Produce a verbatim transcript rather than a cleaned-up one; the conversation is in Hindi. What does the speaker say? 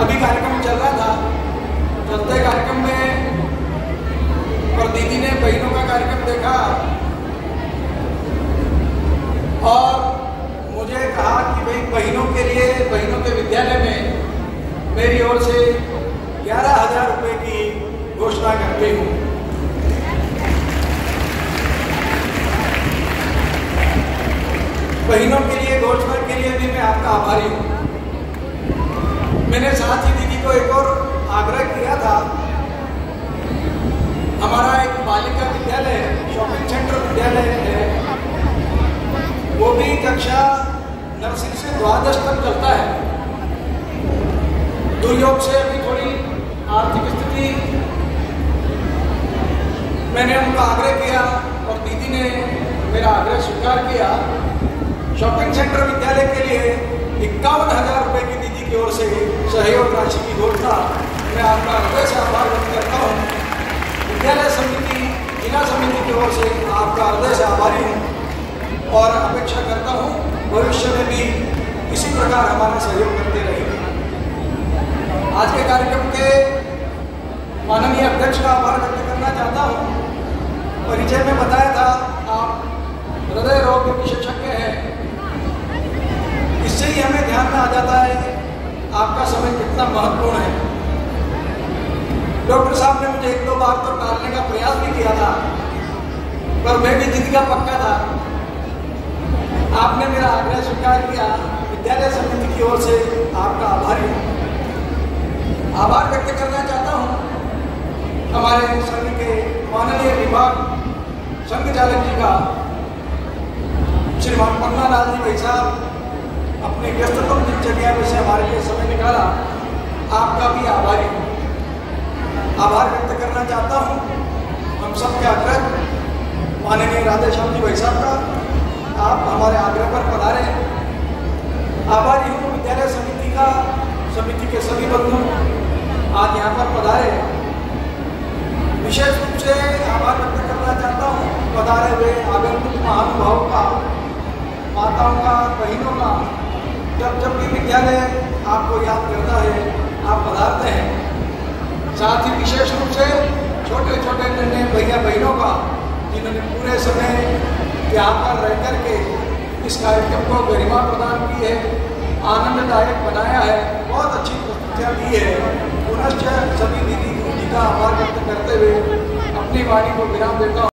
अभी कार्यक्रम चल रहा था, चलते कार्यक्रम में और दीदी ने बहनों का कार्यक्रम देखा और मुझे कहा कि भाई बहनों के लिए, बहनों के विद्यालय में मेरी ओर से ग्यारह हजार रुपये की घोषणा करती हूँ। बहनों के लिए घोषणा के लिए भी मैं आपका आभारी हूँ। मैंने साथ ही दीदी को एक और आग्रह किया था, हमारा एक बालिका विद्यालय, शॉपिंग सेंटर विद्यालय है, वो भी कक्षा नर्सरी से द्वादश तक चलता है। दुर्योग से अभी थोड़ी आर्थिक स्थिति, मैंने उनका आग्रह किया और दीदी ने मेरा आग्रह स्वीकार किया। शॉपिंग सेंटर विद्यालय के लिए इक्यावन हजार रुपये की दीदी की ओर से सहयोग राशि की घोषणा मैं आपका हृदय से आभार व्यक्त करता हूँ। विद्यालय समिति, जिला समिति की ओर से आपका हृदय से आभारी हूँ और अपेक्षा करता हूँ भविष्य में भी इसी प्रकार हमारा सहयोग करते रहेंगे। आज के कार्यक्रम के माननीय अध्यक्ष का आभार व्यक्त करना चाहता हूँ। परिचय में बताया था आप हृदय रोग विशेषज्ञ हैं, इससे ही हमें ध्यान में आ जाता है आपका समय कितना महत्वपूर्ण है। डॉक्टर साहब ने मुझे एक दो बार तो टालने का प्रयास भी किया था, पर मैं भी जिद का पक्का था। आपने मेरा आग्रह स्वीकार किया। विद्यालय समिति की ओर से आपका आभारी हूँ। आभार व्यक्त करना चाहता हूँ हमारे संघ के माननीय विभाग संघ चालक जी का, श्रीमान पन्ना लाल जी भाई साहब अपने व्यस्ततम दिनचर्या में से हमारे लिए समय निकाला, आपका भी आभारी हूँ। आभार व्यक्त करना चाहता हूँ हम सबके आग्रह माननीय राधेश्याम जी भाई साहब का, आप हमारे आग्रह पर पधारे। आभारी हूँ विद्यालय समिति का, समिति के सभी बंधु आज यहाँ पर पधारे। विशेष रूप से आभार व्यक्त करना चाहता हूँ पधारे हुए आगंतुक महानुभावों का, माताओं का, बहनों का। जब जब भी विद्यालय आपको याद करता है आप पधारते हैं। साथ ही विशेष रूप से छोटे छोटे नन्हे भैया बहनों का, जिन्होंने पूरे समय यहाँ पर रह कर के इस कार्यक्रम को गरिमा प्रदान की है, आनंददायक बनाया है, बहुत अच्छी प्रस्तुतियाँ दी है। पुनश्च सभी दीदी जी का आभार व्यक्त करते हुए अपनी वाणी को विराम देता हूँ।